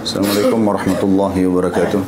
Assalamualaikum warahmatullahi wabarakatuh.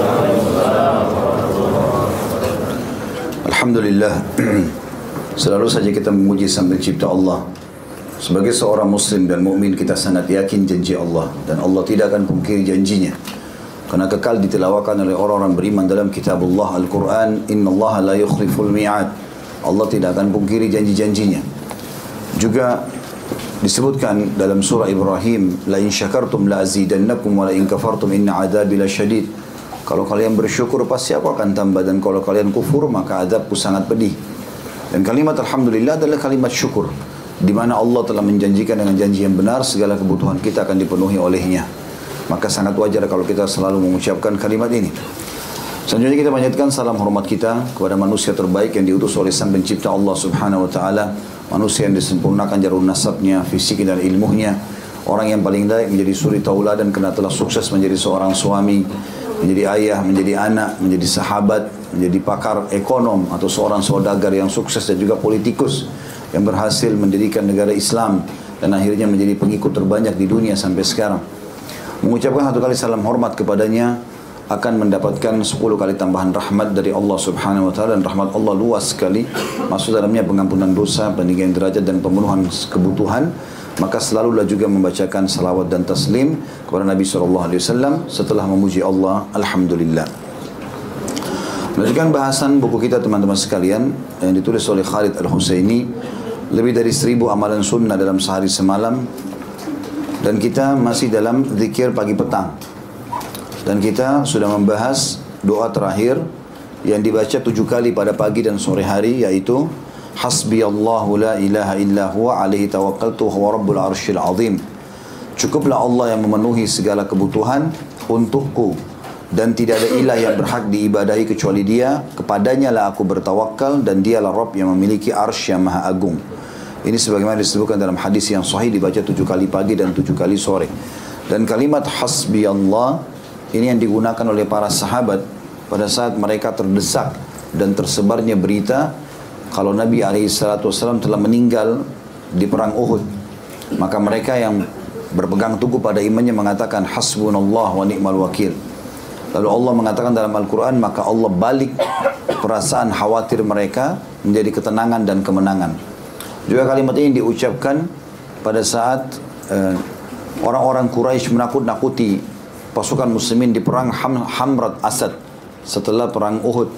Alhamdulillah, selalu saja kita memuji Sang Pencipta Allah. Sebagai seorang muslim dan mukmin, kita sangat yakin janji Allah, dan Allah tidak akan pungkiri janjinya, karena kekal ditilawakan oleh orang-orang beriman dalam kitabullah Al-Quran. Innallaha la yukhliful mi'ad. Allah tidak akan pungkiri janji-janjinya. Juga disebutkan dalam surah Ibrahim, la in syakartum la azidannakum wa la in kafartum inna adzabi lasyadid. Kalau kalian bersyukur pasti aku akan tambah, dan kalau kalian kufur maka azabku sangat pedih. Dan kalimat alhamdulillah adalah kalimat syukur, di mana Allah telah menjanjikan dengan janji yang benar segala kebutuhan kita akan dipenuhi olehnya. Maka sangat wajar kalau kita selalu mengucapkan kalimat ini. Selanjutnya kita panjatkan salam hormat kita kepada manusia terbaik yang diutus oleh Sang Pencipta Allah Subhanahu wa taala, manusia yang disempurnakan jalur nasabnya, fisik dan ilmunya, orang yang paling layak menjadi suri tauladan karena telah sukses menjadi seorang suami, menjadi ayah, menjadi anak, menjadi sahabat, menjadi pakar ekonom atau seorang saudagar yang sukses, dan juga politikus yang berhasil mendirikan negara Islam dan akhirnya menjadi pengikut terbanyak di dunia sampai sekarang. Mengucapkan satu kali salam hormat kepadanya akan mendapatkan 10 kali tambahan rahmat dari Allah Subhanahu wa taala, dan rahmat Allah luas sekali, masuk dalamnya pengampunan dosa, peninggian derajat dan pemenuhan kebutuhan. Maka selalulah juga membacakan salawat dan taslim kepada Nabi SAW setelah memuji Allah. Alhamdulillah. Melanjutkan bahasan buku kita teman-teman sekalian yang ditulis oleh Khalid Al-Husaini, lebih dari 1000 amalan sunnah dalam sehari semalam, dan kita masih dalam zikir pagi petang. Dan kita sudah membahas doa terakhir yang dibaca 7 kali pada pagi dan sore hari, yaitu Hasbiyallahu la ilaha illa huwa alaihi tawakkaltu huwa rabbul arsyil azim. Cukuplah Allah yang memenuhi segala kebutuhan untukku, dan tidak ada ilah yang berhak diibadahi kecuali Dia. Kepadanya lah aku bertawakal, dan Dialah Rabb yang memiliki arsy yang maha agung. Ini sebagaimana disebutkan dalam hadis yang sahih, dibaca 7 kali pagi dan 7 kali sore. Dan kalimat Hasbiyallah ini yang digunakan oleh para sahabat pada saat mereka terdesak dan tersebarnya berita kalau Nabi SAW telah meninggal di perang Uhud. Maka mereka yang berpegang teguh pada imannya mengatakan hasbunallah wa ni'mal wakil. Lalu Allah mengatakan dalam Al-Quran, maka Allah balik perasaan khawatir mereka menjadi ketenangan dan kemenangan. Juga kalimat ini diucapkan pada saat orang-orang Quraisy menakut-nakuti pasukan muslimin di perang Hamrat Asad setelah perang Uhud.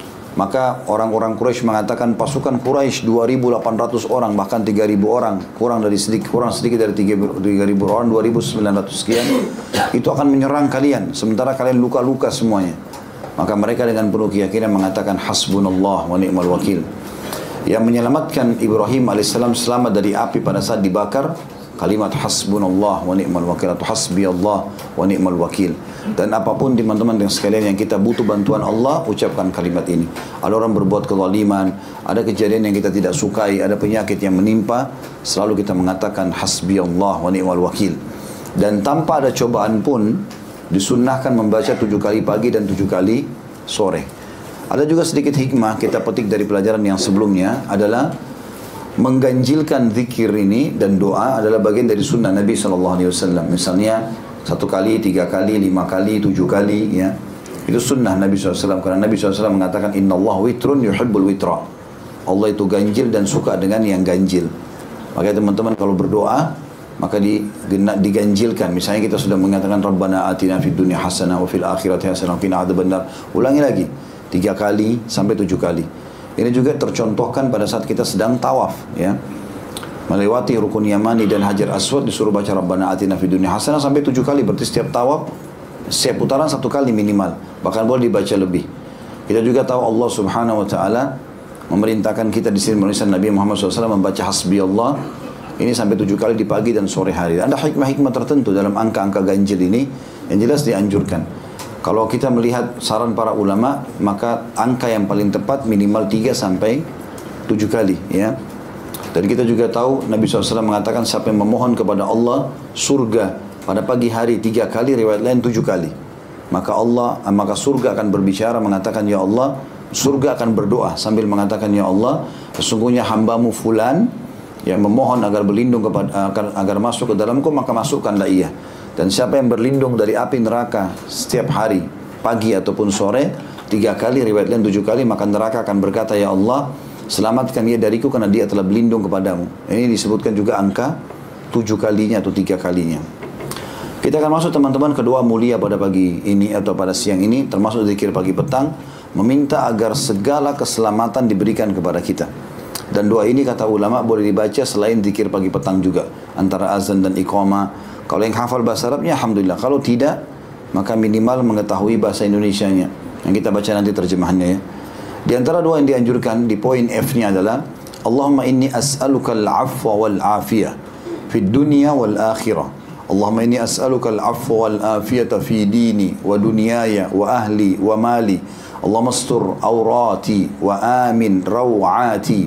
Maka orang-orang Quraisy mengatakan pasukan Quraisy 2.800 orang, bahkan 3.000 orang, kurang sedikit dari 3.000 orang, 2.900 sekian, itu akan menyerang kalian sementara kalian luka-luka semuanya. Maka mereka dengan penuh keyakinan mengatakan hasbunallah wa ni'mal wakil. Yang menyelamatkan Ibrahim alaihissalam selamat dari api pada saat dibakar, kalimat hasbunallah wa ni'mal wakil atau hasbiyallah wa ni'mal wakil. Dan apapun teman-teman yang sekalian yang kita butuh bantuan Allah, ucapkan kalimat ini. Ada orang berbuat kezaliman, ada kejadian yang kita tidak sukai, ada penyakit yang menimpa, selalu kita mengatakan hasbiyallah wa ni'mal wakil. Dan tanpa ada cobaan pun disunnahkan membaca 7 kali pagi dan 7 kali sore. Ada juga sedikit hikmah kita petik dari pelajaran yang sebelumnya, adalah mengganjilkan zikir ini dan doa adalah bagian dari sunnah Nabi SAW. Misalnya 1 kali, 3 kali, 5 kali, 7 kali, ya. Itu sunnah Nabi SAW. Karena Nabi SAW mengatakan Innallah witrun yuhibbul witra. Allah itu ganjil dan suka dengan yang ganjil. Makanya teman-teman kalau berdoa, maka diganjilkan. Misalnya kita sudah mengatakan Rabbana atina fid dunya hasanah wa fil akhirati hasanah wa qina adzabannar. Ulangi lagi 3 kali sampai 7 kali. Ini juga tercontohkan pada saat kita sedang tawaf, ya. Melewati rukun Yamani dan Hajar Aswad disuruh baca Rabbana atina fid dunya hasanah sampai 7 kali. Berarti setiap tawaf, setiap putaran 1 kali minimal. Bahkan boleh dibaca lebih. Kita juga tahu Allah Subhanahu wa taala memerintahkan kita di sini menuliskan Nabi Muhammad SAW membaca hasbiyallah ini sampai 7 kali di pagi dan sore hari. Ada hikmah-hikmah tertentu dalam angka-angka ganjil ini yang jelas dianjurkan. Kalau kita melihat saran para ulama, maka angka yang paling tepat minimal 3 sampai 7 kali, ya. Dan kita juga tahu Nabi SAW mengatakan siapa yang memohon kepada Allah surga pada pagi hari 3 kali, riwayat lain 7 kali. Maka surga akan berbicara mengatakan, ya Allah, surga akan berdoa sambil mengatakan, ya Allah, sesungguhnya hambamu fulan yang memohon agar berlindung agar masuk ke dalamku, maka masukkanlah ia. Dan siapa yang berlindung dari api neraka setiap hari, pagi ataupun sore, 3 kali, riwayat lain 7 kali, maka neraka akan berkata, ya Allah, selamatkan dia dariku karena dia telah berlindung kepadamu. Ini disebutkan juga angka 7 kalinya atau 3 kalinya. Kita akan masuk teman-teman kedua mulia pada pagi ini atau pada siang ini, termasuk zikir pagi petang, meminta agar segala keselamatan diberikan kepada kita. Dan doa ini kata ulama boleh dibaca selain zikir pagi petang juga, antara azan dan iqamah. Kalau yang hafal bahasa Arabnya, alhamdulillah. Kalau tidak, maka minimal mengetahui bahasa Indonesianya. Yang kita baca nanti terjemahannya ya. Di antara doa yang dianjurkan di poin F-nya adalah Allahumma inni as'aluka al-afwa wal-afiyah fid dunya wal-akhirah. Allahumma inni as'aluka al-afwa wal-afiyata fi dini wa dunyaya wa ahli wa mali. Allahumma astur awrati wa amin raw'ati.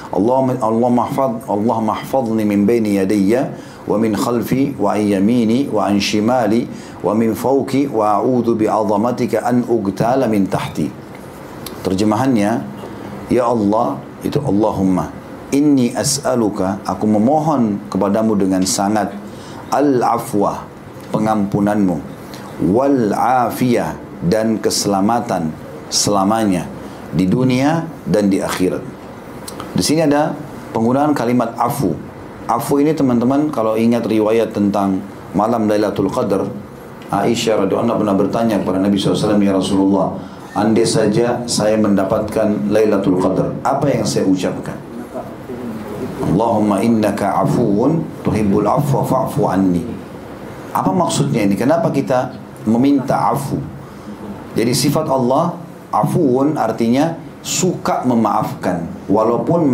Allahumma hafadhni min baini yadayya wa min khalfi wa an yamini wa an shimali wa min fawki wa a'udhu bi'azamatika an ugtala min tahti. Terjemahannya, ya Allah, itu Allahumma inni as'aluka, aku memohon kepadamu dengan sangat, al-afwa, pengampunanmu, wal-afiyah, dan keselamatan selamanya di dunia dan di akhirat. Di sini ada penggunaan kalimat afu. Afu ini teman-teman, kalau ingat riwayat tentang malam Lailatul Qadar, Aisyah radhiyallahu anha pernah bertanya kepada Nabi SAW, ya Rasulullah, andai saja saya mendapatkan Lailatul Qadar, apa yang saya ucapkan? Allahumma innaka afuun tuhibbul afwa fa'fu anni. Apa maksudnya ini? Kenapa kita meminta afu? Jadi sifat Allah, afuun artinya suka memaafkan, walaupun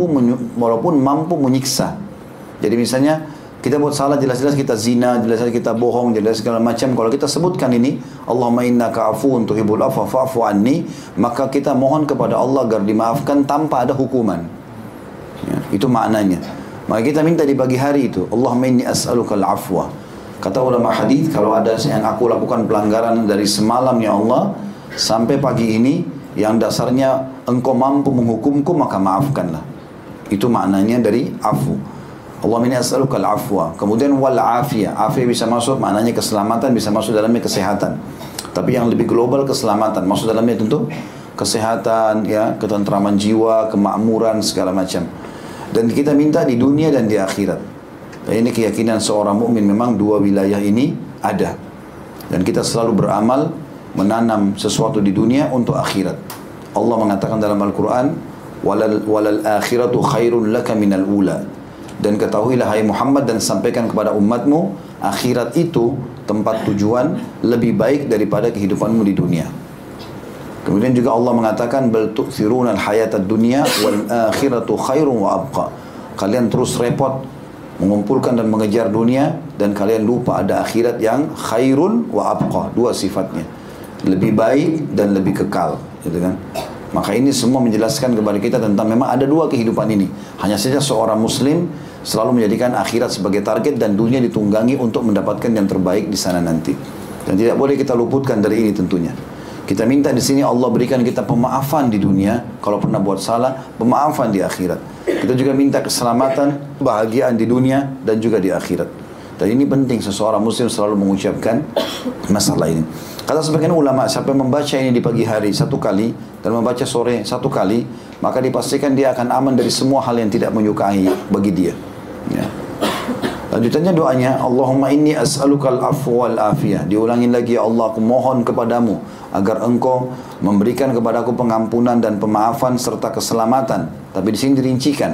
mampu menyiksa. Jadi misalnya kita buat salah, jelas-jelas kita zina, jelas-jelas kita bohong, jelas segala macam. Kalau kita sebutkan ini, Allahumma innaka afuun tuhibbul afwa fa'fu anni, maka kita mohon kepada Allah agar dimaafkan tanpa ada hukuman. Ya, itu maknanya. Maka kita minta di pagi hari itu, Allahumma inni as'aluka al-afwa. Kata ulama hadis, kalau ada yang aku lakukan pelanggaran dari semalam ya Allah sampai pagi ini, yang dasarnya engkau mampu menghukumku, maka maafkanlah. Itu maknanya dari afu. Allahumma inni as'aluka al-afwa. Kemudian wal-afiyah. Afiyah bisa masuk maknanya keselamatan, bisa masuk dalamnya kesehatan. Tapi yang lebih global keselamatan, masuk dalamnya tentu kesehatan, ya, ketentraman jiwa, kemakmuran segala macam. Dan kita minta di dunia dan di akhirat. Dan ini keyakinan seorang mukmin, memang dua wilayah ini ada. Dan kita selalu beramal menanam sesuatu di dunia untuk akhirat. Allah mengatakan dalam Al-Quran, walal akhiratu khairun laka minal ula. Dan ketahuilah hai Muhammad dan sampaikan kepada umatmu, akhirat itu tempat tujuan lebih baik daripada kehidupanmu di dunia. Kemudian juga Allah mengatakan, bal tu'thiruna al-hayatad dunya wal akhiratu khairun wa abqa. Kalian terus repot mengumpulkan dan mengejar dunia, dan kalian lupa ada akhirat yang khairun wa abqa. Dua sifatnya, lebih baik dan lebih kekal, gitu kan? Maka ini semua menjelaskan kepada kita tentang memang ada dua kehidupan ini. Hanya saja seorang muslim selalu menjadikan akhirat sebagai target dan dunia ditunggangi untuk mendapatkan yang terbaik di sana nanti. Dan tidak boleh kita luputkan dari ini tentunya. Kita minta di sini Allah berikan kita pemaafan di dunia kalau pernah buat salah, pemaafan di akhirat. Kita juga minta keselamatan, kebahagiaan di dunia dan juga di akhirat. Dan ini penting seseorang muslim selalu mengucapkan masalah ini. Kata sebagian ulama, siapa yang membaca ini di pagi hari 1 kali dan membaca sore 1 kali, maka dipastikan dia akan aman dari semua hal yang tidak menyukai bagi dia. Ya. Lanjutannya doanya, Allahumma inni as'alukal afwa wal afiyah. Diulangin lagi, ya Allah, aku mohon kepadamu agar engkau memberikan kepadaku pengampunan dan pemaafan serta keselamatan. Tapi di sini dirincikan.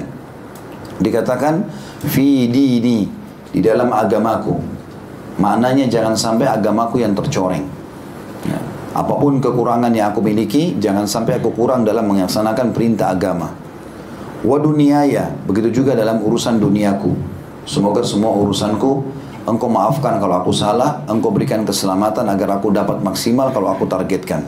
Dikatakan fi dini, di dalam agamaku. Maknanya jangan sampai agamaku yang tercoreng. Ya. Apapun kekurangan yang aku miliki, jangan sampai aku kurang dalam melaksanakan perintah agama. Wa duniyaya, begitu juga dalam urusan duniaku. Semoga semua urusanku engkau maafkan kalau aku salah, engkau berikan keselamatan agar aku dapat maksimal kalau aku targetkan.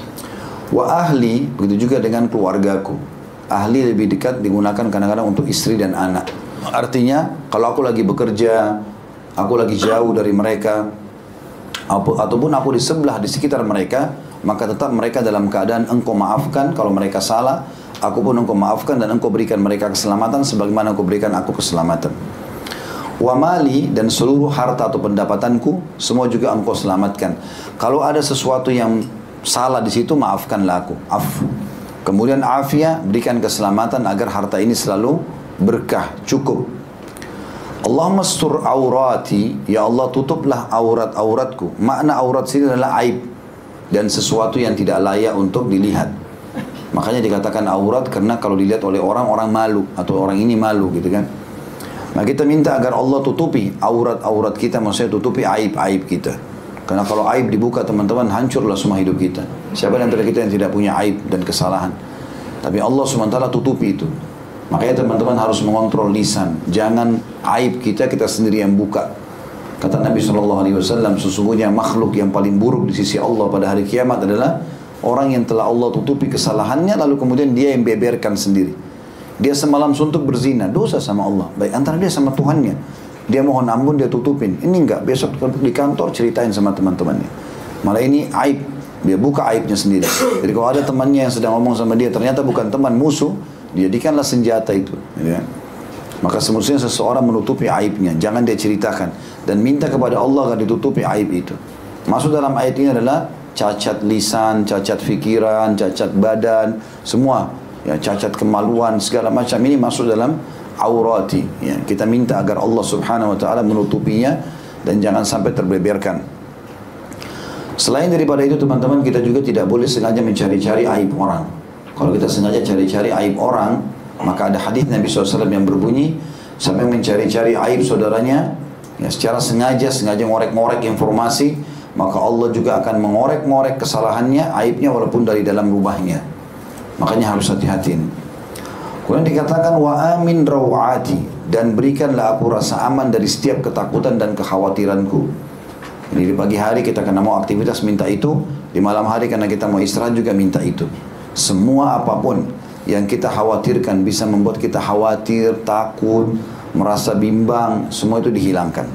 Wa ahli, begitu juga dengan keluargaku. Ahli lebih dekat digunakan kadang-kadang untuk istri dan anak. Artinya kalau aku lagi bekerja, aku lagi jauh dari mereka, ataupun aku di sebelah, di sekitar mereka, maka tetap mereka dalam keadaan engkau maafkan kalau mereka salah, aku pun engkau maafkan dan engkau berikan mereka keselamatan sebagaimana engkau berikan aku keselamatan. Wa mali, dan seluruh harta atau pendapatanku semua juga engkau selamatkan. Kalau ada sesuatu yang salah di situ, maafkanlah aku. Kemudian afia, berikan keselamatan agar harta ini selalu berkah, cukup. Allahumma astur aurati, ya Allah tutuplah aurat-auratku. Makna aurat sini adalah aib dan sesuatu yang tidak layak untuk dilihat. Makanya dikatakan aurat karena kalau dilihat oleh orang malu, atau orang ini malu gitu kan. Nah kita minta agar Allah tutupi aurat-aurat kita, maksudnya tutupi aib-aib kita. Karena kalau aib dibuka teman-teman, hancurlah semua hidup kita. Siapa di antara kita yang tidak punya aib dan kesalahan? Tapi Allah SWT tutupi itu. Makanya teman-teman harus mengontrol lisan. Jangan aib kita sendiri yang buka. Kata Nabi SAW, sesungguhnya makhluk yang paling buruk di sisi Allah pada hari kiamat adalah orang yang telah Allah tutupi kesalahannya, lalu kemudian dia yang beberkan sendiri. Dia semalam suntuk berzina, dosa sama Allah. Baik antara dia sama Tuhannya. Dia mohon ampun, dia tutupin. Ini enggak, besok di kantor ceritain sama teman-temannya. Malah ini aib, dia buka aibnya sendiri. Jadi kalau ada temannya yang sedang ngomong sama dia, ternyata bukan teman, musuh, jadikanlah senjata itu. Ya. Maka semestinya seseorang menutupi aibnya, jangan dia ceritakan. Dan minta kepada Allah agar ditutupi aib itu. Maksud dalam ayat ini adalah cacat lisan, cacat fikiran, cacat badan, semua. Ya, cacat kemaluan, segala macam ini masuk dalam aurati. Ya, kita minta agar Allah Subhanahu Wa Taala menutupinya dan jangan sampai terbeberkan. Selain daripada itu teman-teman, kita juga tidak boleh sengaja mencari-cari aib orang. Kalau kita sengaja cari-cari aib orang, maka ada hadis Nabi SAW yang berbunyi, sampai mencari-cari aib saudaranya, ya, secara sengaja ngorek-ngorek informasi, maka Allah juga akan mengorek-ngorek kesalahannya, aibnya walaupun dari dalam rumahnya. Makanya harus hati-hati. Kemudian dikatakan wa amin rawati, dan berikanlah aku rasa aman dari setiap ketakutan dan kekhawatiranku. Jadi di pagi hari kita karena mau aktivitas minta itu, di malam hari karena kita mau istirahat juga minta itu. Semua apapun yang kita khawatirkan bisa membuat kita khawatir, takut, merasa bimbang, semua itu dihilangkan.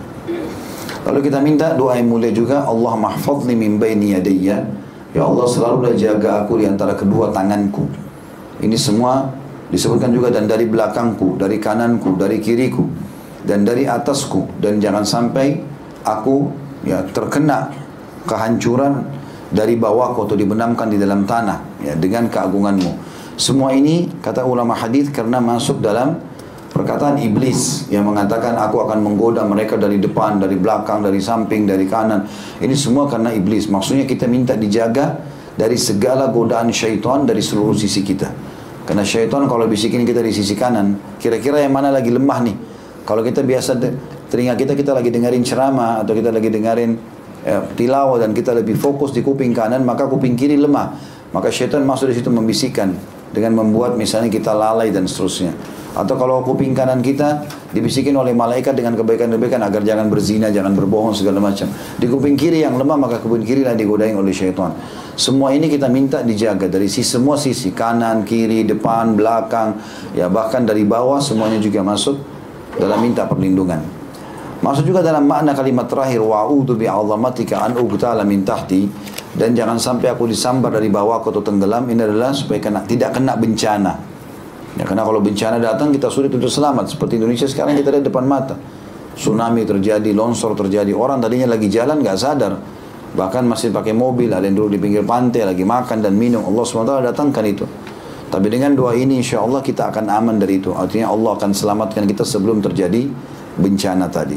Lalu kita minta doa yang mulia juga, Allah mahfadni min baini yadayya. Ya Allah selalulah jaga aku di antara kedua tanganku. Ini semua disebutkan juga, dan dari belakangku, dari kananku, dari kiriku, dan dari atasku, dan jangan sampai aku ya terkena kehancuran dari bawahku atau dibenamkan di dalam tanah ya dengan keagunganmu. Semua ini kata ulama hadis karena masuk dalam perkataan iblis yang mengatakan aku akan menggoda mereka dari depan, dari belakang, dari samping, dari kanan. Ini semua karena iblis. Maksudnya kita minta dijaga dari segala godaan syaitan dari seluruh sisi kita. Karena syaitan kalau bisikin kita di sisi kanan, kira-kira yang mana lagi lemah nih? Kalau kita biasa telinga kita lagi dengerin ceramah atau kita lagi dengerin tilawah dan kita lebih fokus di kuping kanan, maka kuping kiri lemah. Maka syaitan masuk di situ membisikkan dengan membuat misalnya kita lalai dan seterusnya. Atau kalau kuping kanan kita dibisikin oleh malaikat dengan kebaikan-kebaikan agar jangan berzina, jangan berbohong segala macam. Di kuping kiri yang lemah, maka kuping kiri lah digodain oleh syaitan. Semua ini kita minta dijaga dari semua sisi, kanan, kiri, depan, belakang, ya bahkan dari bawah, semuanya juga masuk dalam minta perlindungan. Masuk juga dalam makna kalimat terakhir, wa'udhu bi'azamatika an ubtala min tahti, dan jangan sampai aku disambar dari bawahku atau tenggelam. Ini adalah supaya tidak kena bencana. Ya, karena kalau bencana datang kita sulit untuk selamat. Seperti Indonesia sekarang kita lihat depan mata, tsunami terjadi, longsor terjadi, orang tadinya lagi jalan nggak sadar, bahkan masih pakai mobil, ada yang duduk di pinggir pantai lagi makan dan minum. Allah SWT datangkan itu. Tapi dengan doa ini insya Allah kita akan aman dari itu. Artinya Allah akan selamatkan kita sebelum terjadi bencana tadi.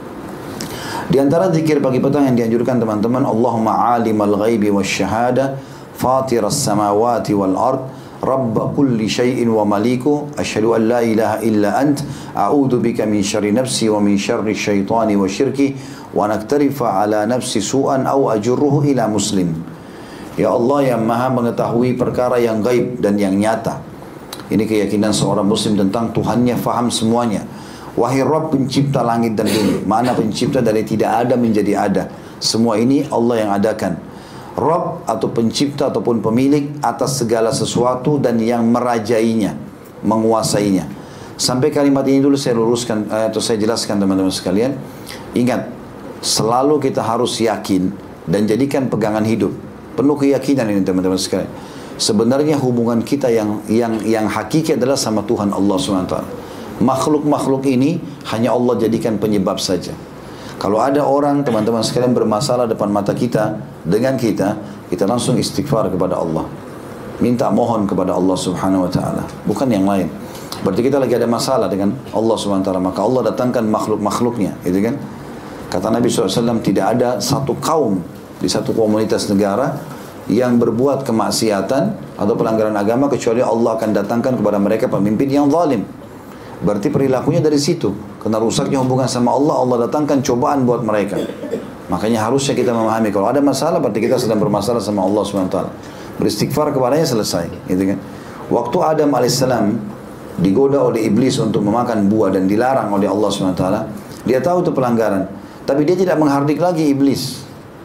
Di antara zikir pagi petang yang dianjurkan teman-teman, Allahumma alimal ghaibi wasyahada, fatiras samawati wal ard, Rabb kulli syai'in wa maliku, asyhadu an la ilaha illa ant, a'udzu bika min syarri nafsi wa min syarri syaitani wa syirki, wa naktarifa ala nafsi su'an aw ajurruhu ila muslim. Ya Allah yang maha mengetahui perkara yang gaib dan yang nyata. Ini keyakinan seorang muslim tentang Tuhannya, faham semuanya. Wahai Rabb pencipta langit dan bumi. Mana pencipta dari tidak ada menjadi ada. Semua ini Allah yang adakan. Rabb atau pencipta ataupun pemilik atas segala sesuatu dan yang merajainya, menguasainya. Sampai kalimat ini dulu saya luruskan atau saya jelaskan teman-teman sekalian. Ingat, selalu kita harus yakin dan jadikan pegangan hidup. Penuh keyakinan ini teman-teman sekalian. Sebenarnya hubungan kita yang hakiki adalah sama Tuhan Allah SWT. Makhluk-makhluk ini hanya Allah jadikan penyebab saja. Kalau ada orang, teman-teman sekalian, bermasalah depan mata kita, dengan kita langsung istighfar kepada Allah. Minta mohon kepada Allah subhanahu wa ta'ala. Bukan yang lain. Berarti kita lagi ada masalah dengan Allah subhanahu wa ta'ala. Maka Allah datangkan makhluk-makhluknya. Gitu kan? Kata Nabi SAW, tidak ada satu kaum di satu komunitas negara yang berbuat kemaksiatan atau pelanggaran agama kecuali Allah akan datangkan kepada mereka pemimpin yang zalim. Berarti perilakunya dari situ. Karena rusaknya hubungan sama Allah, Allah datangkan cobaan buat mereka. Makanya harusnya kita memahami kalau ada masalah berarti kita sedang bermasalah sama Allah SWT. Beristighfar kepadanya, selesai, gitu kan. Waktu Adam alaihissalam digoda oleh iblis untuk memakan buah dan dilarang oleh Allah SWT, dia tahu itu pelanggaran, tapi dia tidak menghardik lagi iblis.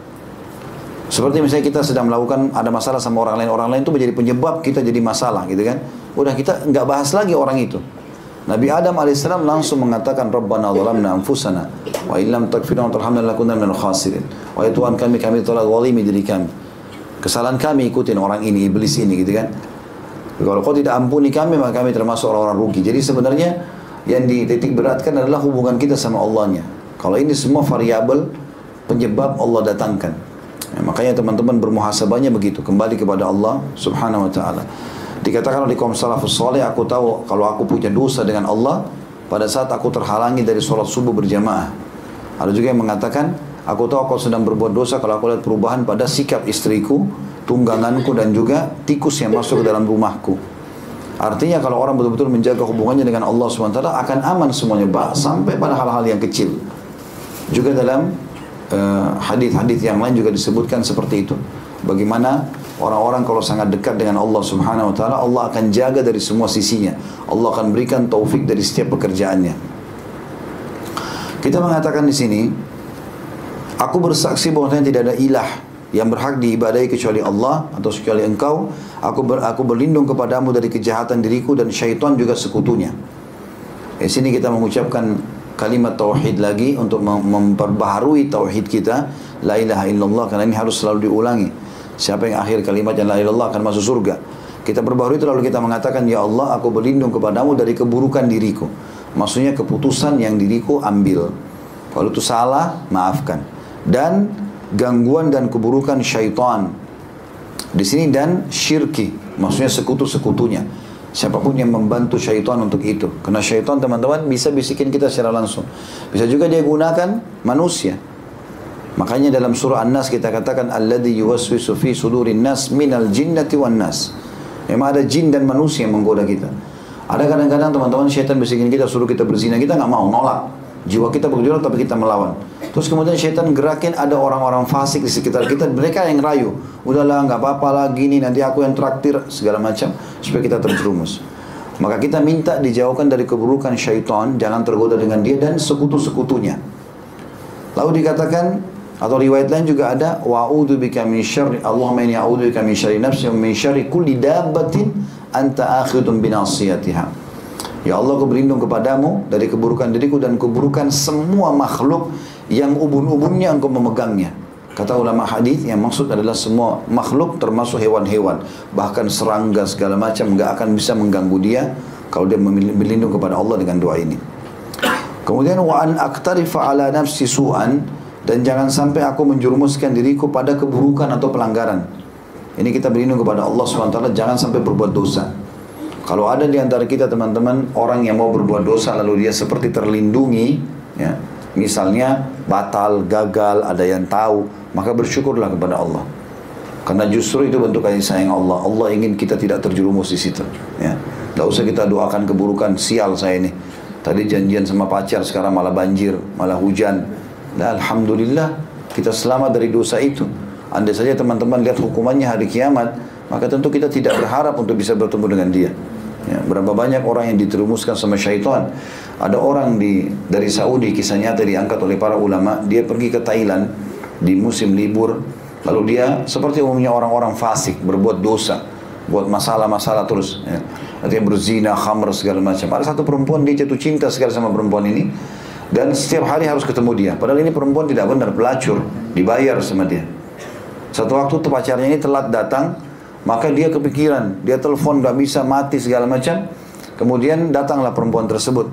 Seperti misalnya kita sedang melakukan, ada masalah sama orang lain itu menjadi penyebab kita jadi masalah, gitu kan. Udah, kita nggak bahas lagi orang itu. Nabi Adam alaihissalam langsung mengatakan, Rabbana zalamna anfusana wa illam taghfir lana wa tarhamna lanakunanna minal khasirin. Wahai Tuhan kami telah zalimi diri kami. Kesalahan kami ikutin orang ini, iblis ini, gitu kan. Kalau kau tidak ampuni kami, maka kami termasuk orang-orang rugi. Jadi sebenarnya yang dititik beratkan adalah hubungan kita sama Allahnya. Kalau ini semua variabel penyebab Allah datangkan. Ya, makanya teman-teman bermuhasabahnya begitu, kembali kepada Allah subhanahu wa ta'ala. Dikatakan oleh kaum salafus saleh, aku tahu kalau aku punya dosa dengan Allah pada saat aku terhalangi dari sholat subuh berjamaah. Ada juga yang mengatakan, aku tahu aku sedang berbuat dosa kalau aku lihat perubahan pada sikap istriku, tungganganku, dan juga tikus yang masuk ke dalam rumahku. Artinya kalau orang betul-betul menjaga hubungannya dengan Allah SWT akan aman semuanya, sampai pada hal-hal yang kecil. Juga dalam hadis-hadis yang lain juga disebutkan seperti itu. Bagaimana orang-orang kalau sangat dekat dengan Allah Subhanahu wa taala, Allah akan jaga dari semua sisinya. Allah akan berikan taufik dari setiap pekerjaannya. Kita mengatakan di sini, aku bersaksi bahwasanya tidak ada ilah yang berhak diibadahi kecuali Allah atau kecuali Engkau. Aku berlindung kepadamu dari kejahatan diriku dan syaitan juga sekutunya. Di sini kita mengucapkan kalimat tauhid lagi untuk memperbaharui tauhid kita, la ilaha illallah, karena ini harus selalu diulangi. Siapa yang akhir kalimatnya la ilaha illallah akan masuk surga. Kita perbaharui itu lalu kita mengatakan, ya Allah, aku berlindung kepadamu dari keburukan diriku. Maksudnya keputusan yang diriku ambil. Kalau itu salah, maafkan. Dan gangguan dan keburukan syaitan. Di sini dan syirki, maksudnya sekutu-sekutunya. Siapapun yang membantu syaitan untuk itu. Karena syaitan, teman-teman, bisa bisikin kita secara langsung. Bisa juga dia gunakan manusia. Makanya dalam surah An-Nas kita katakan, alladzi yuwaswisu fi sudurin nas minal jinnati wan nas. Memang ada jin dan manusia yang menggoda kita. Ada kadang-kadang teman-teman syaitan bisikin kita, suruh kita berzina, kita nggak mau, nolak. Jiwa kita bergejolak tapi kita melawan. Terus kemudian syaitan gerakin ada orang-orang fasik di sekitar kita, mereka yang rayu. Udahlah, nggak apa-apa lah, gini nanti aku yang traktir, segala macam, supaya kita terjerumus. Maka kita minta dijauhkan dari keburukan syaitan, jangan tergoda dengan dia dan sekutu-sekutunya. Lalu dikatakan, atau riwayat lain juga ada, wa'udzu bika min syarri, Allahumma inni a'udzu bika min syarri nafsi wa min syarri kulli dabbatin anta akhidun binasiyatiha. Ya Allah, aku berlindung kepadamu dari keburukan diriku dan keburukan semua makhluk yang ubun-ubunnya engkau memegangnya. Kata ulama hadis, yang maksud adalah semua makhluk termasuk hewan-hewan, bahkan serangga segala macam enggak akan bisa mengganggu dia kalau dia berlindung kepada Allah dengan doa ini. Kemudian wa an aqtarifa ala nafsi su'an, dan jangan sampai aku menjerumuskan diriku pada keburukan atau pelanggaran. Ini kita berlindung kepada Allah SWT, jangan sampai berbuat dosa. Kalau ada di antara kita teman-teman orang yang mau berbuat dosa lalu dia seperti terlindungi, ya, misalnya batal, gagal, ada yang tahu, maka bersyukurlah kepada Allah. Karena justru itu bentuk kasih sayang Allah. Allah ingin kita tidak terjerumus di situ. Ya, tidak usah kita doakan keburukan, sial saya ini. Tadi janjian sama pacar, sekarang malah banjir, malah hujan. Nah, alhamdulillah kita selamat dari dosa itu. Andai saja teman-teman lihat hukumannya hari kiamat, maka tentu kita tidak berharap untuk bisa bertemu dengan dia. Ya, berapa banyak orang yang diterumuskan sama syaitan. Ada orang dari Saudi, kisah nyata diangkat oleh para ulama, dia pergi ke Thailand di musim libur, lalu dia seperti umumnya orang-orang fasik, berbuat dosa, buat masalah-masalah terus, ya. Artinya berzina, khamr, segala macam. Ada satu perempuan, dia jatuh cinta sekali sama perempuan ini, dan setiap hari harus ketemu dia. Padahal ini perempuan tidak benar, pelacur, dibayar sama dia. Satu waktu tuh pacarnya ini telat datang, maka dia kepikiran, dia telepon gak bisa, mati segala macam. Kemudian datanglah perempuan tersebut.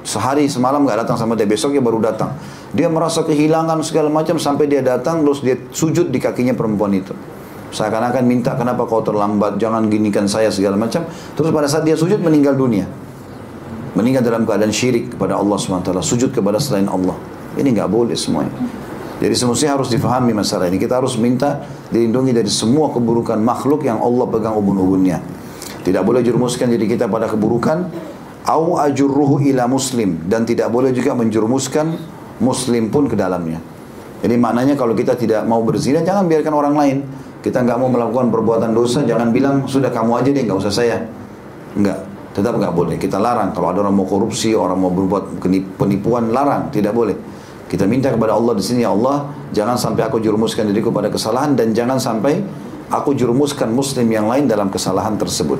sehari semalam nggak datang sama dia, besoknya baru datang. Dia merasa kehilangan segala macam sampai dia datang, terus dia sujud di kakinya perempuan itu. Seakan-akan minta, kenapa kau terlambat, jangan ginikan saya segala macam. Terus pada saat dia sujud meninggal dunia. Meninggal dalam keadaan syirik kepada Allah SWT, sujud kepada selain Allah. Ini nggak boleh semuanya. Jadi semestinya harus difahami masalah ini. Kita harus minta dilindungi dari semua keburukan makhluk yang Allah pegang ubun-ubunnya. Tidak boleh jerumuskan diri kita pada keburukan. Au ajurruhu ila muslim. Dan tidak boleh juga menjerumuskan muslim pun ke dalamnya. Jadi maknanya kalau kita tidak mau berzina, jangan biarkan orang lain. Kita nggak mau melakukan perbuatan dosa, jangan bilang, sudah kamu aja deh, nggak usah saya. Enggak, tetap nggak boleh. Kita larang. Kalau ada orang mau korupsi, orang mau berbuat penipuan, larang, tidak boleh. Kita minta kepada Allah di sini, ya Allah, jangan sampai aku jerumuskan diriku pada kesalahan, dan jangan sampai aku jerumuskan muslim yang lain dalam kesalahan tersebut.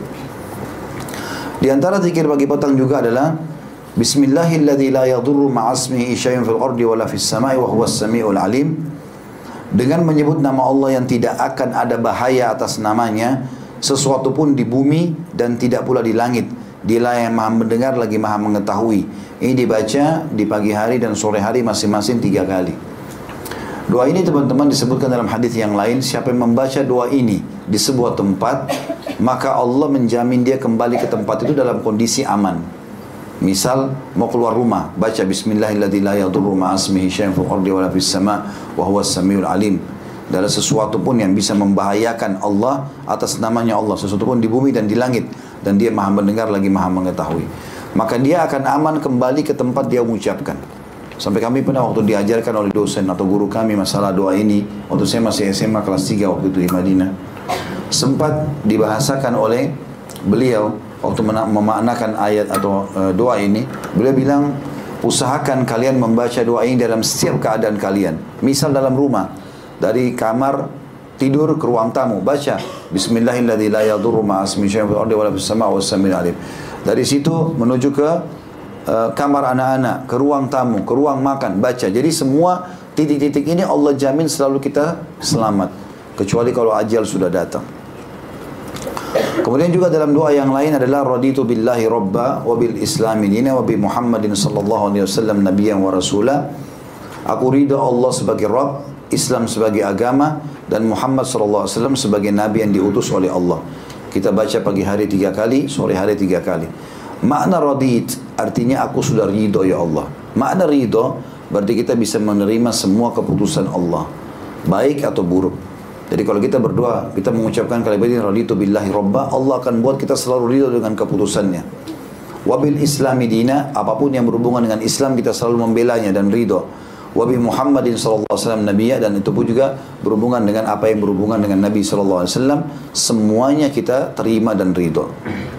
Di antara zikir pagi petang juga adalah Bismillahilladzi la yadurru ma'asmihi syai'un fil ardi wala fis sama'i wa huwas samiul alim. Dengan menyebut nama Allah yang tidak akan ada bahaya atas namanya, sesuatu pun di bumi dan tidak pula di langit. Dialah yang maha mendengar lagi maha mengetahui. Ini dibaca di pagi hari dan sore hari masing-masing 3 kali. Doa ini teman-teman disebutkan dalam hadis yang lain, siapa yang membaca doa ini di sebuah tempat, maka Allah menjamin dia kembali ke tempat itu dalam kondisi aman. Misal mau keluar rumah, baca Bismillahilladzi la yadurru ma'asmihi syai'un fil ardi wala fis sama' wa huwas samiul alim. Dari sesuatu pun yang bisa membahayakan Allah atas namanya Allah, sesuatu pun di bumi dan di langit, dan dia maha mendengar lagi maha mengetahui. Maka dia akan aman kembali ke tempat dia mengucapkan. Sampai kami pernah waktu diajarkan oleh dosen atau guru kami masalah doa ini, waktu saya masih SMA kelas 3 waktu itu di Madinah, sempat dibahasakan oleh beliau waktu memaknakan ayat atau doa ini. Beliau bilang, usahakan kalian membaca doa ini dalam setiap keadaan kalian. Misal dalam rumah, dari kamar tidur ke ruang tamu, baca Bismillahilladzi la yadurru ma'asmihi syai'un fil ardi wala fis sama'i was samiul alim. Dari situ menuju ke kamar anak-anak, ke ruang tamu, ke ruang makan, baca. Jadi semua titik-titik ini Allah jamin selalu kita selamat, kecuali kalau ajal sudah datang. Kemudian juga dalam doa yang lain adalah raditu billahi robba wa bil islami dina wa bi Muhammadin sallallahu alaihi wasallam nabiyyan wa rasula. Aku ridha Allah sebagai Rabb, Islam sebagai agama, dan Muhammad sallallahu alaihi wasallam sebagai nabi yang diutus oleh Allah. Kita baca pagi hari 3 kali, sore hari 3 kali. Makna radit artinya aku sudah ridho ya Allah. Makna ridho berarti kita bisa menerima semua keputusan Allah, baik atau buruk. Jadi kalau kita berdoa, kita mengucapkan kalimat ini raditu billahi robba, Allah akan buat kita selalu ridho dengan keputusannya. Wabil islami dina, apapun yang berhubungan dengan Islam kita selalu membelanya dan ridho. Wabi Muhammadin sallallahu alaihi wasallam nabiyya, dan itu pun juga berhubungan dengan apa yang berhubungan dengan Nabi sallallahu alaihi wasallam, semuanya kita terima dan ridho.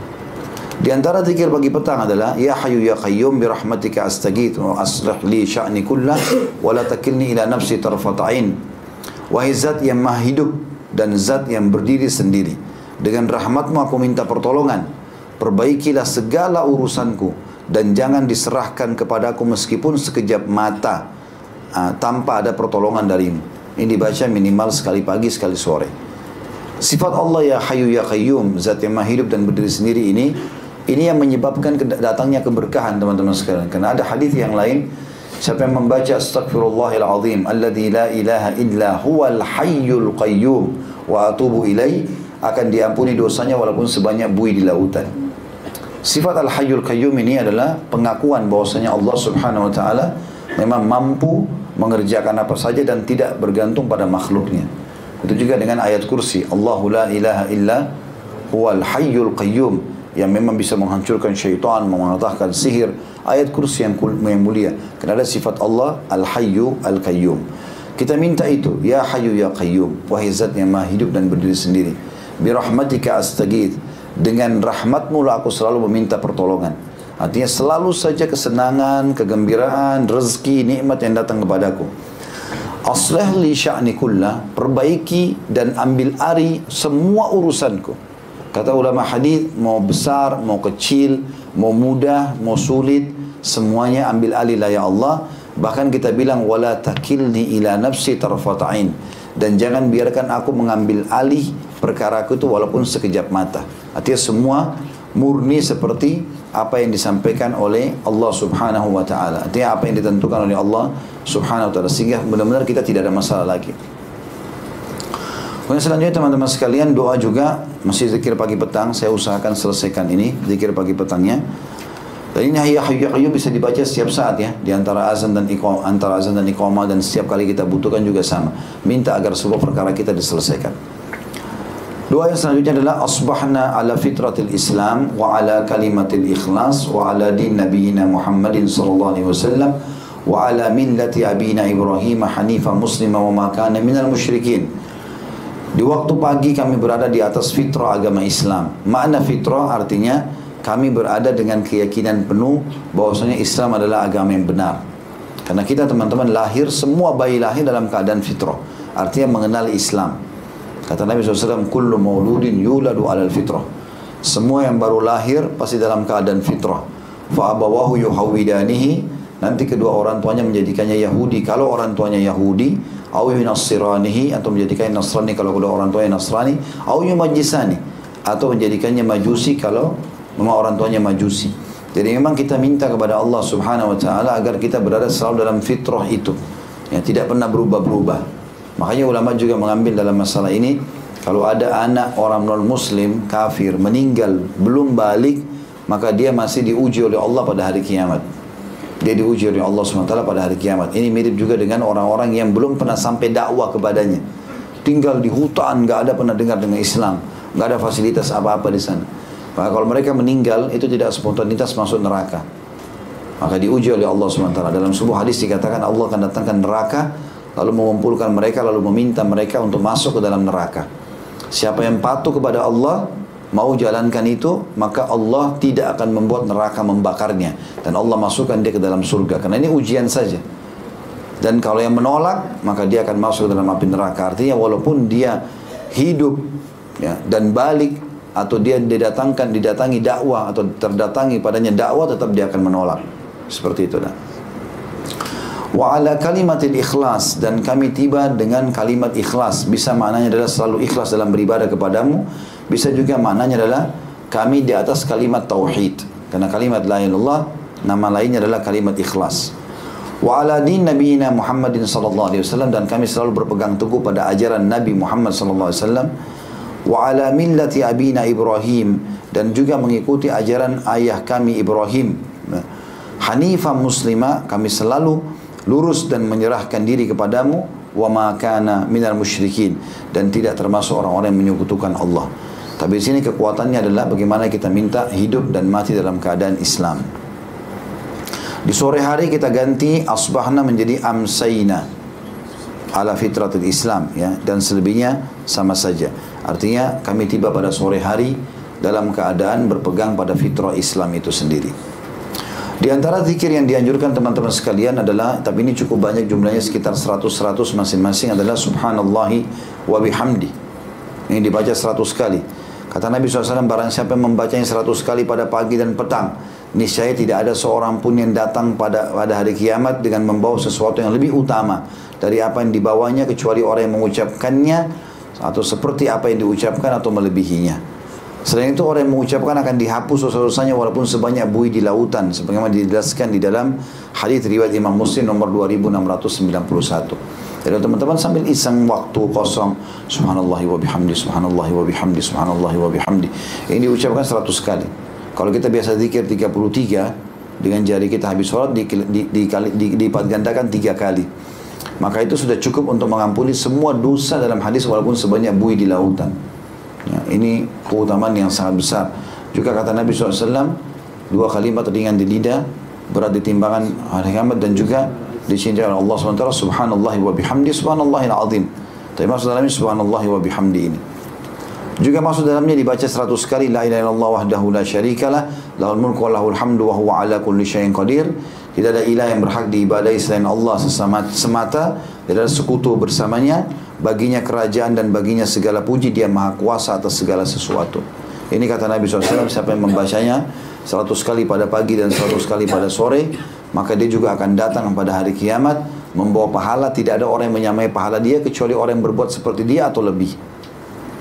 Di antara zikir pagi petang adalah ya hayyu ya qayyum bi rahmatika astaghits wa aslih li sya'ni kullah wa la takilni ila nafsi tarfat ain. Wahai zat yang maha hidup dan zat yang berdiri sendiri, dengan rahmatmu aku minta pertolongan, perbaikilah segala urusanku dan jangan diserahkan kepadaku meskipun sekejap mata tanpa ada pertolongan darimu. Ini dibaca minimal sekali pagi, sekali sore. Sifat Allah ya hayyu ya qayyum, zat yang maha hidup dan berdiri sendiri ini yang menyebabkan datangnya keberkahan teman-teman sekalian. Karena ada hadis yang lain, siapa yang membaca astaghfirullahil azim alladzi la ilaha illa huwal hayyul qayyum wa atubu ilaih, akan diampuni dosanya walaupun sebanyak buih di lautan. Sifat al-hayyul qayyum ini adalah pengakuan bahwasanya Allah subhanahu wa ta'ala memang mampu mengerjakan apa saja dan tidak bergantung pada makhluknya. Itu juga dengan ayat kursi, Allahu la ilaha illa huwal hayyul qayyum, yang memang bisa menghancurkan syaitan, mematahkan sihir. Ayat kursi yang mulia, karena ada sifat Allah al-hayyu al-qayyum. Kita minta itu, ya hayyu ya qayyum, wahai zat yang maha hidup dan berdiri sendiri, bi rahmatika astaghits, dengan rahmatmu lah aku selalu meminta pertolongan. Artinya selalu saja kesenangan, kegembiraan, rezeki, nikmat yang datang kepadaku. Aslih li sya'ni kullah, perbaiki dan ambil alih semua urusanku. Kata ulama hadis, mau besar, mau kecil, mau mudah, mau sulit, semuanya ambil alih lah ya Allah. Bahkan kita bilang wala takilni ila nafsi tarfata'in, dan jangan biarkan aku mengambil alih perkaraku itu walaupun sekejap mata. Artinya semua murni seperti apa yang disampaikan oleh Allah Subhanahu wa taala. Artinya apa yang ditentukan oleh Allah Subhanahu wa taala, sehingga benar-benar kita tidak ada masalah lagi. Kemudian selanjutnya teman-teman sekalian, doa juga masih zikir pagi petang. Saya usahakan selesaikan ini zikir pagi petangnya. Dan ini hayya hayya qayyum bisa dibaca setiap saat ya, di antara azan dan iqamah, dan setiap kali kita butuhkan juga sama. Minta agar sebuah perkara kita diselesaikan. Doa yang selanjutnya adalah asbahna ala fitratil Islam wa ala kalimatil ikhlas wa ala din nabiyina Muhammadin sallallahu alaihi wasallam wa ala millati abina Ibrahim hanifa muslima wa ma kana minal musyrikin. Di waktu pagi kami berada di atas fitrah agama Islam. Makna fitrah artinya kami berada dengan keyakinan penuh bahwasanya Islam adalah agama yang benar. Karena kita teman-teman lahir, semua bayi lahir dalam keadaan fitrah. Artinya mengenal Islam. Kata Nabi SAW, kullu mauludin yuladu alal fitrah. Semua yang baru lahir pasti dalam keadaan fitrah. Fa'abawahu yuhawidanihi. Nanti kedua orang tuanya menjadikannya Yahudi kalau orang tuanya Yahudi, au yunassiranihi, atau menjadikannya Nasrani kalau kedua orang tuanya Nasrani, au yumajjisani, atau menjadikannya Majusi kalau memang orang tuanya Majusi. Jadi memang kita minta kepada Allah Subhanahu wa taala agar kita berada selalu dalam fitrah itu, yang tidak pernah berubah-berubah. Makanya ulama juga mengambil dalam masalah ini, kalau ada anak orang non-muslim kafir meninggal belum balik, maka dia masih diuji oleh Allah pada hari kiamat. Dia diuji oleh Allah SWT pada hari kiamat. Ini mirip juga dengan orang-orang yang belum pernah sampai dakwah kepadanya. Tinggal di hutan, nggak ada pernah dengar dengan Islam, nggak ada fasilitas apa-apa di sana. Maka kalau mereka meninggal, itu tidak spontanitas masuk neraka. Maka diuji oleh Allah SWT. Dalam sebuah hadis dikatakan Allah akan datangkan neraka, lalu mengumpulkan mereka, lalu meminta mereka untuk masuk ke dalam neraka. Siapa yang patuh kepada Allah, mau jalankan itu, maka Allah tidak akan membuat neraka membakarnya, dan Allah masukkan dia ke dalam surga, karena ini ujian saja. Dan kalau yang menolak, maka dia akan masuk ke dalam api neraka. Artinya walaupun dia hidup ya, dan balik, atau dia didatangi dakwah, atau terdatangi padanya dakwah, tetap dia akan menolak. Seperti itu dah. Wa ala kalimatil ikhlas, dan kami tiba dengan kalimat ikhlas. Bisa maknanya adalah selalu ikhlas dalam beribadah kepadamu. Bisa juga maknanya adalah kami di atas kalimat tauhid. Karena kalimat la ilaha illallah, nama lainnya adalah kalimat ikhlas. Wa ala din nabiyina Muhammadin sallallahu alaihi wasallam, dan kami selalu berpegang teguh pada ajaran Nabi Muhammad sallallahu alaihi wasallam. Wa ala millati abina Ibrahim, dan juga mengikuti ajaran ayah kami Ibrahim. Hanifah muslimah, kami selalu lurus dan menyerahkan diri kepadamu. Wa ma kana minal musyrikin, dan tidak termasuk orang-orang yang menyekutukan Allah. Tapi di sini kekuatannya adalah bagaimana kita minta hidup dan mati dalam keadaan Islam. Di sore hari kita ganti asbahna menjadi amsayna ala fitratul Islam ya, dan selebihnya sama saja. Artinya kami tiba pada sore hari dalam keadaan berpegang pada fitrah Islam itu sendiri. Di antara zikir yang dianjurkan teman-teman sekalian adalah, tapi ini cukup banyak jumlahnya, sekitar 100 masing-masing, adalah subhanallahi wa bihamdi. Ini dibaca 100 kali. Kata Nabi SAW, barang siapa yang membacanya 100 kali pada pagi dan petang, niscaya tidak ada seorang pun yang datang pada hari kiamat dengan membawa sesuatu yang lebih utama dari apa yang dibawanya, kecuali orang yang mengucapkannya atau seperti apa yang diucapkan atau melebihinya. Selain itu orang yang mengucapkan akan dihapus dosa-dosanya walaupun sebanyak buih di lautan, sebagaimana dijelaskan di dalam hadis riwayat Imam Muslim nomor 2691. Jadi teman-teman sambil iseng waktu kosong, subhanallahi wa bihamdi, subhanallahi wa bihamdi, subhanallahi wa bihamdi, ini diucapkan 100 kali. Kalau kita biasa zikir 33, dengan jari kita habis sholat dilipat gandakan 3 kali, maka itu sudah cukup untuk mengampuni semua dosa dalam hadis walaupun sebanyak buih di lautan. Ya, ini keutamaan yang sangat besar. Juga kata Nabi SAW, 2 kalimat ringan di lidah, berat di timbangan hari kiamat, dan juga dicintai oleh Allah SWT, subhanallahi wa bihamdi, subhanallahil azim. Tapi maksud dalamnya subhanallahi wa bihamdi ini. Juga maksud dalamnya dibaca 100 kali, la ilaha illallah wahdahu la syarikalah, lahul mulku wa lahul hamdu wa huwa ala kulli syai'in qadir. Tidak ada ilah yang berhak diibadahi selain Allah semata, tidak ada sekutu bersamanya, baginya kerajaan dan baginya segala puji, dia maha kuasa atas segala sesuatu. Ini kata Nabi SAW, siapa yang membacanya 100 kali pada pagi dan 100 kali pada sore, maka dia juga akan datang pada hari kiamat membawa pahala. Tidak ada orang yang menyamai pahala dia kecuali orang yang berbuat seperti dia atau lebih.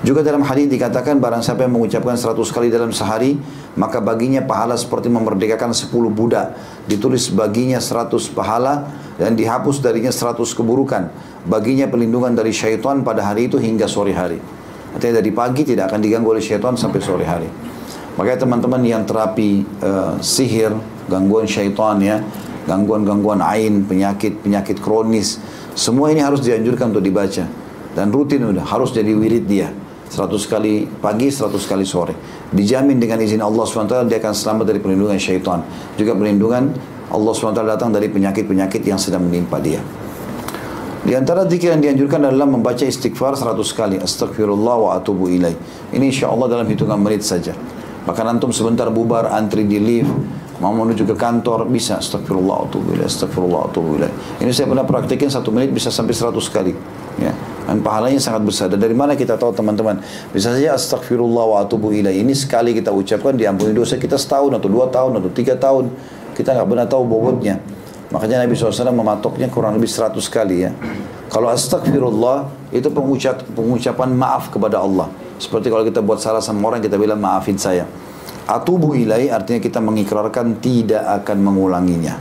Juga dalam hadis dikatakan barang siapa yang mengucapkan 100 kali dalam sehari, maka baginya pahala seperti memerdekakan 10 budak. Ditulis baginya 100 pahala dan dihapus darinya 100 keburukan. Baginya perlindungan dari syaitan pada hari itu hingga sore hari. Artinya dari pagi tidak akan diganggu oleh syaitan sampai sore hari. Makanya teman-teman yang terapi sihir, gangguan syaitan ya, gangguan-gangguan ain, penyakit kronis, semua ini harus dianjurkan untuk dibaca. Dan rutin udah, harus jadi wirid dia. 100 kali pagi, 100 kali sore. Dijamin dengan izin Allah SWT dia akan selamat dari perlindungan syaitan. Juga perlindungan Allah SWT datang dari penyakit-penyakit yang sedang menimpa dia. Di antara zikir yang dianjurkan adalah membaca istighfar 100 kali. Astaghfirullah wa atubu ilaih. Ini insyaAllah dalam hitungan menit saja. Bahkan antum sebentar bubar, antri di lift, mau menuju ke kantor, bisa astagfirullah atubu ilaih, astagfirullah atubu ilaih. Ini saya pernah praktikin 1 menit bisa sampai 100 kali. Ya. Dan pahalanya sangat besar. Dan dari mana kita tahu teman-teman? Bisa saja astagfirullah wa atubu ilaih. Ini sekali kita ucapkan diampuni dosa kita setahun atau 2 tahun atau 3 tahun. Kita nggak pernah tahu bobotnya. Makanya Nabi SAW mematoknya kurang lebih 100 kali ya. Kalau astagfirullah itu pengucapan maaf kepada Allah. Seperti kalau kita buat salah sama orang kita bilang maafin saya. Atubu ilaih artinya kita mengikrarkan tidak akan mengulanginya.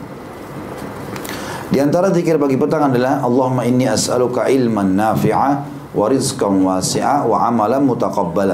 Di antara zikir pagi petang adalah Allahumma inni as'aluka ilman nafi'a wa rizqan wasi'a wa amalan mutaqabbala.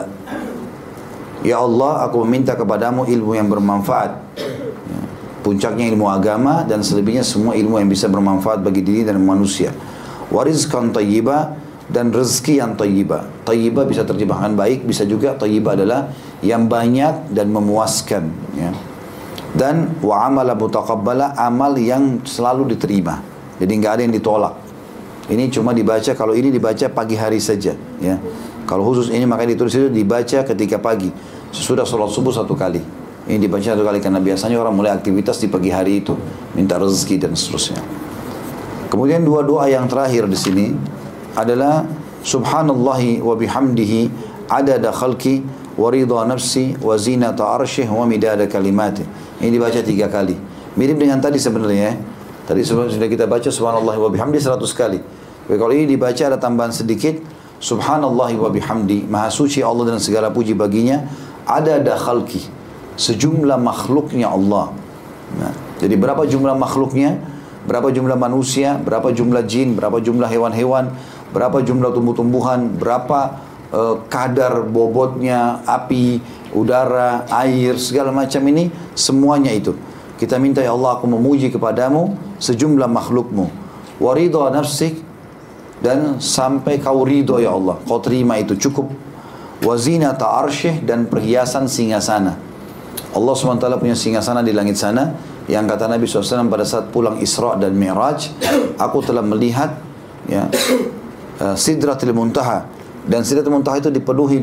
Ya Allah, aku meminta kepadamu ilmu yang bermanfaat. Puncaknya ilmu agama dan selebihnya semua ilmu yang bisa bermanfaat bagi diri dan manusia. Wa rizqan tayyiba, dan rezeki yang thayyibah. Thayyibah bisa terjemahkan baik, bisa juga thayyibah adalah yang banyak dan memuaskan ya. Dan wa amala mutaqabbala, amal yang selalu diterima. Jadi enggak ada yang ditolak. Ini cuma dibaca, kalau ini dibaca pagi hari saja ya. Kalau khusus ini makanya ditulis itu dibaca ketika pagi sesudah sholat subuh 1 kali. Ini dibaca 1 kali karena biasanya orang mulai aktivitas di pagi hari itu, minta rezeki dan seterusnya. Kemudian 2 doa yang terakhir di sini adalah subhanallahi wa bihamdihi adada khalqi wa ridha nafsi wa zinata arsyih wa midada kalimati. Ini dibaca 3 kali. Mirip dengan tadi sebenarnya. Tadi sudah kita baca subhanallahi wa bihamdi 100 kali. Tapi kalau ini dibaca ada tambahan sedikit. Subhanallahi wa bihamdi, maha suci Allah dan segala puji baginya. Adada khalqi, sejumlah makhluknya Allah. Nah, jadi berapa jumlah makhluknya? Berapa jumlah manusia? Berapa jumlah jin? Berapa jumlah hewan-hewan? Berapa jumlah tumbuh-tumbuhan, berapa kadar bobotnya, api, udara, air, segala macam ini, semuanya itu. Kita minta ya Allah, aku memuji kepadamu sejumlah makhlukmu. Wa ridha nafsik, dan sampai kau ridho ya Allah, kau terima itu cukup. Wa zinata arsyih, dan perhiasan singgasana. Allah SWT punya singgasana di langit sana, yang kata Nabi SAW pada saat pulang Isra dan Mi'raj, aku telah melihat ya, Sidratul Muntaha, dan Sidratul Muntaha itu dipenuhi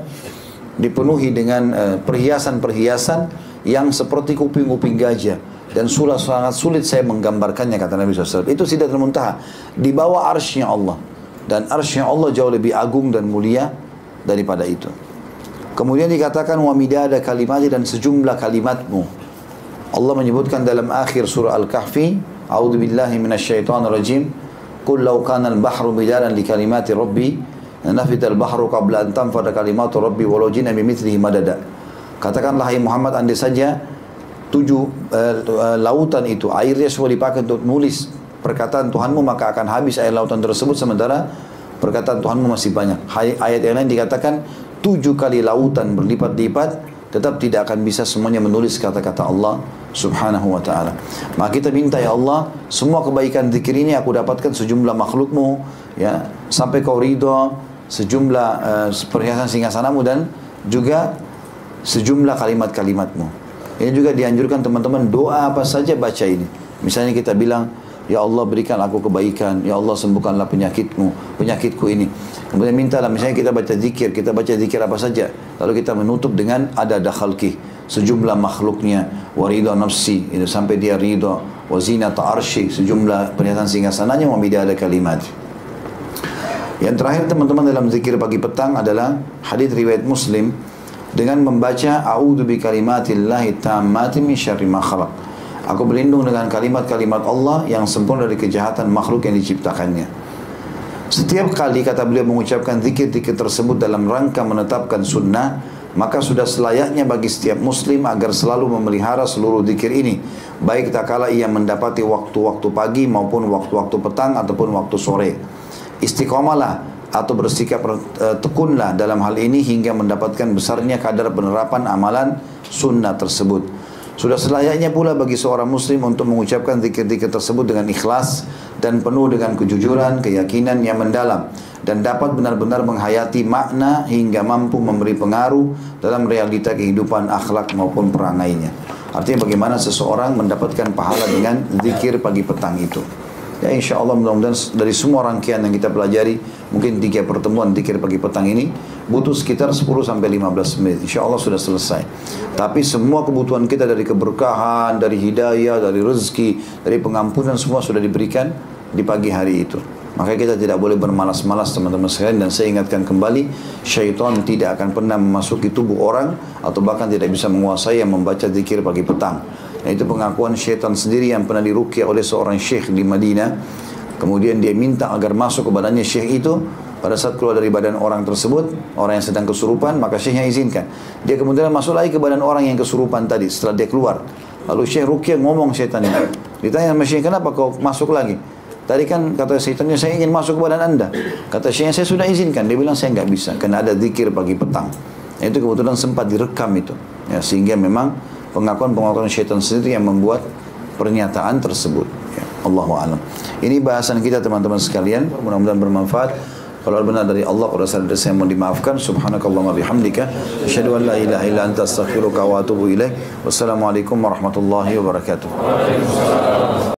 dengan perhiasan-perhiasan yang seperti kuping-kuping gajah, dan sangat sulit saya menggambarkannya, kata Nabi SAW. Itu Sidratul Muntaha, di bawah arsy-Nya Allah, dan arsy-Nya Allah jauh lebih agung dan mulia daripada itu. Kemudian dikatakan wa midada kalimati, dan sejumlah kalimatmu. Allah menyebutkan dalam akhir surah Al-Kahfi, a'udzubillahi minasyaitonir rajim, qul law kana al-bahru midadan li kalimati rabbi nafida al-bahru qabla an tanfada kalimatu rabbi walau jina bimithlihi madada. Katakanlah hai Muhammad, andai saja 7 lautan itu airnya semua dipakai untuk nulis perkataan Tuhanmu, maka akan habis air lautan tersebut, sementara perkataan Tuhanmu masih banyak. Ayat yang lain dikatakan 7 kali lautan berlipat-lipat, tetap tidak akan bisa semuanya menulis kata-kata Allah subhanahu wa ta'ala. Maka kita minta ya Allah, semua kebaikan zikir ini aku dapatkan sejumlah makhlukmu ya, sampai kau ridho, sejumlah perhiasan singgasanamu, dan juga sejumlah kalimat-kalimatmu. Ini juga dianjurkan teman-teman, doa apa saja baca ini. Misalnya kita bilang, ya Allah berikan aku kebaikan, ya Allah sembuhkanlah penyakitku ini. Kemudian mintalah, misalnya kita baca zikir apa saja, lalu kita menutup dengan adada khalqi, sejumlah makhluknya, wa ridha nafsi, itu sampai dia ridha, wa zinata arsy, sejumlah perhiasan singgasananya, wa midada kalimat. Yang terakhir teman-teman dalam zikir pagi petang adalah hadis riwayat Muslim, dengan membaca a'udzu bi kalimatillahi tammati min syarri ma khalaq. Aku berlindung dengan kalimat-kalimat Allah yang sempurna dari kejahatan makhluk yang diciptakannya. Setiap kali kata beliau mengucapkan zikir-zikir tersebut dalam rangka menetapkan sunnah, maka sudah selayaknya bagi setiap muslim agar selalu memelihara seluruh zikir ini, baik tak kala ia mendapati waktu-waktu pagi maupun waktu-waktu petang ataupun waktu sore. Istiqomalah atau bersikap tekunlah dalam hal ini hingga mendapatkan besarnya kadar penerapan amalan sunnah tersebut. Sudah selayaknya pula bagi seorang muslim untuk mengucapkan zikir-zikir tersebut dengan ikhlas dan penuh dengan kejujuran, keyakinan yang mendalam, dan dapat benar-benar menghayati makna hingga mampu memberi pengaruh dalam realita kehidupan, akhlak maupun perangainya. Artinya bagaimana seseorang mendapatkan pahala dengan zikir pagi petang itu. Ya, insya Allah mudah-mudahan dari semua rangkaian yang kita pelajari, mungkin 3 pertemuan zikir pagi petang ini butuh sekitar 10-15 menit. Insya Allah sudah selesai. Tapi semua kebutuhan kita dari keberkahan, dari hidayah, dari rezeki, dari pengampunan, semua sudah diberikan di pagi hari itu. Maka kita tidak boleh bermalas-malas teman-teman sekalian. Dan saya ingatkan kembali, syaitan tidak akan pernah memasuki tubuh orang atau bahkan tidak bisa menguasai yang membaca zikir pagi petang. Nah, itu pengakuan syaitan sendiri yang pernah diruqyah oleh seorang syekh di Madinah. Kemudian dia minta agar masuk ke badannya syekh itu. Pada saat keluar dari badan orang tersebut, orang yang sedang kesurupan, maka syekhnya izinkan. Dia kemudian masuk lagi ke badan orang yang kesurupan tadi setelah dia keluar. Lalu syekh ruqyah ngomong syaitan itu. Ditanya sama syekh, kenapa kau masuk lagi? Tadi kan kata syaitannya, saya ingin masuk ke badan anda. Kata syekhnya, saya sudah izinkan. Dia bilang, saya nggak bisa, karena ada zikir pagi petang. Nah, itu kebetulan sempat direkam itu. Ya, sehingga memang pengakuan-pengakuan syaitan sendiri yang membuat pernyataan tersebut. Ya, Allahu a'lam. Ini bahasan kita teman-teman sekalian. Mudah-mudahan bermanfaat. Kalau benar dari Allah, kalau salah dari saya mohon dimaafkan. Subhanakallahumma bihamdika, asyhadu an la ilaha illa anta astaghfiruka wa atubu ilaik. Wassalamualaikum warahmatullahi wabarakatuh.